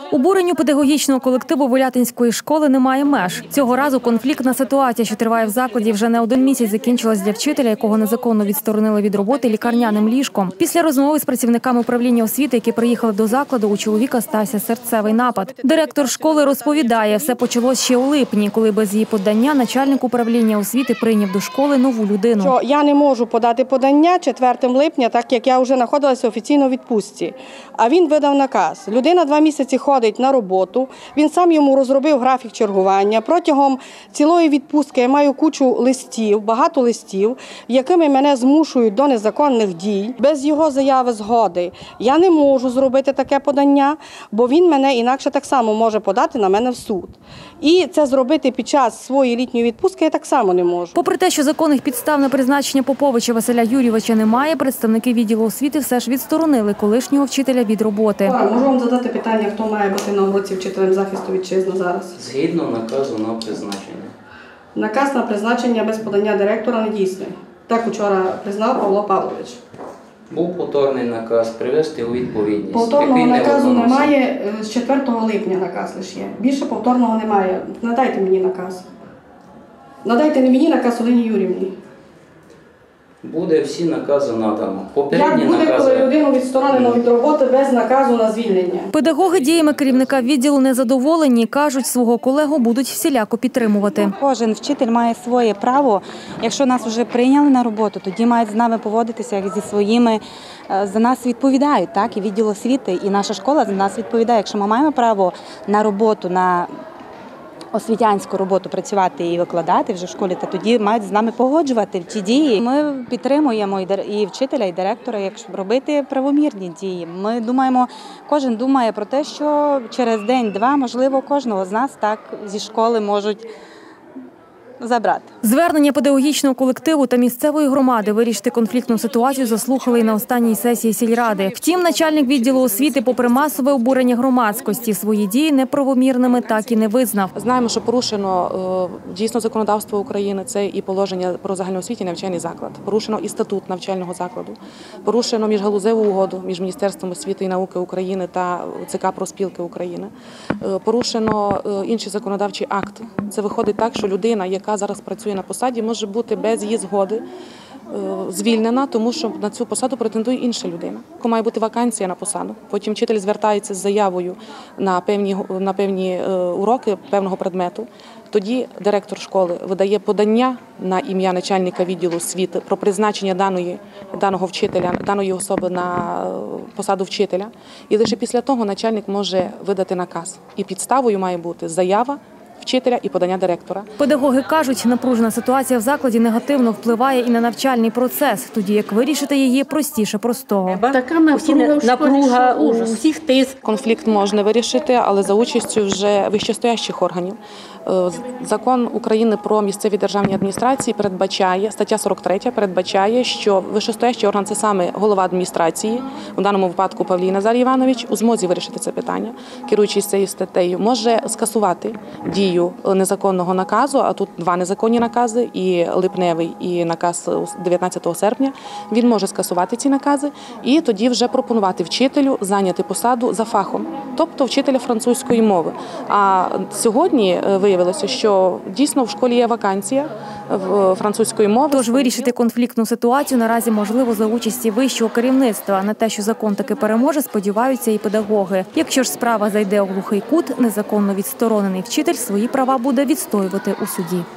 Обуренню педагогічного колективу Волятинської школи немає меж. Цього разу конфліктна ситуація, що триває в закладі вже не один місяць, закінчилась для вчителя, якого незаконно відсторонили від роботи лікарняним ліжком. Після розмови з працівниками управління освіти, які приїхали до закладу, у чоловіка стався серцевий напад. Директор школи розповідає, все почалось ще у липні, коли без її подання начальник управління освіти прийняв до школи нову людину. Я не можу подати подання 4 липня, так як я вже знаходилася офіційно у відпустці. А він видав наказ. Людина 2 місяці ходить на роботу, він сам йому розробив графік чергування. Протягом цілої відпустки я маю кучу листів, багато листів, якими мене змушують до незаконних дій. Без його заяви згоди я не можу зробити таке подання, бо він мене інакше так само може подати на мене в суд. І це зробити під час своєї літньої відпустки я так само не можу. Попри те, що законних підстав на призначення Поповича Василя Юрійовича немає, представники відділу освіти все ж відсторонили колишнього вчителя від роботи. Можу вам задати питання, хто має бути на уроці вчителем захисту вітчизни зараз? Згідно наказу на призначення. Наказ на призначення без подання директора не дійсний. Так вчора признав Павло Павлович. Був повторний наказ привести у відповідність. Повторного наказу немає, з 4 липня наказ лише є. Більше повторного немає. Надайте мені наказ. Надайте не мені наказ, Олені Юріївні. Буде всі накази надано. Як буде, коли людину відсторонено від роботи без наказу на звільнення? Педагоги діями керівника відділу незадоволені. Кажуть, свого колегу будуть всіляко підтримувати. Кожен вчитель має своє право. Якщо нас вже прийняли на роботу, тоді мають з нами поводитися як зі своїми. За нас відповідають, так, і відділ освіти, і наша школа за нас відповідає. Якщо ми маємо право на роботу, на освітянську роботу працювати і викладати вже в школі, то тоді мають з нами погоджувати ті дії. Ми підтримуємо і вчителя, і директора, якщо робити правомірні дії. Ми думаємо, кожен думає про те, що через день-два, можливо, кожного з нас так зі школи можуть забрати. Звернення педагогічного колективу та місцевої громади вирішити конфліктну ситуацію заслухали і на останній сесії сільради. Втім, начальник відділу освіти, попри масове обурення громадськості, свої дії неправомірними так і не визнав. Знаємо, що порушено дійсно законодавство України, це і положення про загальноосвітній навчальний заклад, порушено і статут навчального закладу, порушено міжгалузеву угоду між Міністерством освіти і науки України та ЦК профспілки України, порушено інші законодавчі акти. Це виходить так, що людина, яка зараз працює на посаді, може бути без її згоди звільнена, тому що на цю посаду претендує інша людина. Має бути вакансія на посаду. Потім вчитель звертається з заявою на певні уроки певного предмету. Тоді директор школи видає подання на ім'я начальника відділу освіти про призначення даного вчителя, даної особи на посаду вчителя. І лише після того начальник може видати наказ. І підставою має бути заява вчителя і подання директора. Педагоги кажуть, напружена ситуація в закладі негативно впливає і на навчальний процес, тоді як вирішити її простіше простого. Така напруга, у всіх тиск. Конфлікт можна вирішити, але за участю вже вищестоящих органів. Закон України про місцеві державні адміністрації передбачає, стаття 43 передбачає, що вищестоящий орган – це саме голова адміністрації, у даному випадку Павлій Назарій Іванович, у змозі вирішити це питання, керуючись цією статтею, може скасувати дію незаконного наказу, а тут 2 незаконні накази, і липневий, і наказ 19 серпня. Він може скасувати ці накази і тоді вже пропонувати вчителю зайняти посаду за фахом, тобто вчителя французької мови. А сьогодні виявилося, що дійсно в школі є вакансія французької мови. Тож вирішити конфліктну ситуацію наразі можливо за участі вищого керівництва. На те, що закон таки переможе, сподіваються і педагоги. Якщо ж справа зайде у глухий кут, незаконно відсторонений вчитель свої права буде відстоювати у суді.